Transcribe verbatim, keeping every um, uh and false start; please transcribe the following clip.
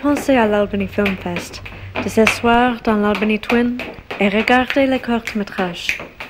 penser à l'Albany FilmFest, de s'asseoir dans l'Albany Twin et regarder les courts-métrages.